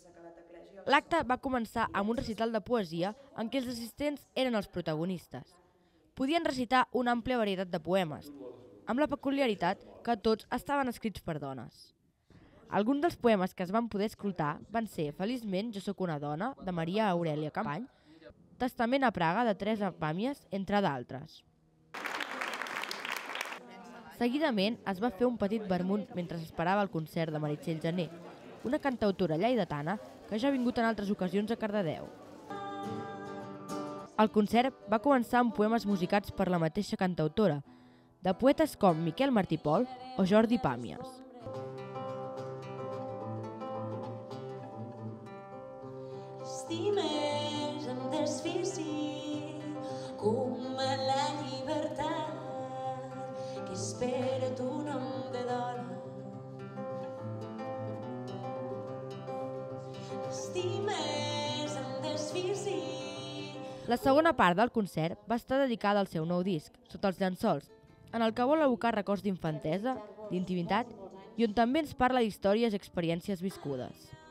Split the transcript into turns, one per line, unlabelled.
L'acte va començar amb un recital de poesia en què els assistents eren els protagonistes. Podien recitar una àmplia varietat de poemes, amb la peculiaritat que tots estaven escrits per dones. Alguns dels poemes que es van poder escoltar van ser Feliçment jo sóc una dona, de Maria Aurèlia Capmany, Testament a Praga, de Teresa Pàmies, entre d'altres. Seguidament es va fer un petit vermut mentre s'esperava el concert de Meritxell Gené, una cantautora lleidatana que ja ha vingut en altres ocasions a Cardedeu. El concert va començar amb poemes musicats per la mateixa cantautora, de poetes com Miquel Martí Pol o Jordi Pàmies.
Estimes amb desfici com la llibertat que espera tu nom de dona. Estimes amb desfici.
La segona part del concert va estar dedicada al seu nou disc, Sota els llençols, en el que vol evocar records d'infantesa, d'intimitat i on també ens parla d'històries i experiències viscudes.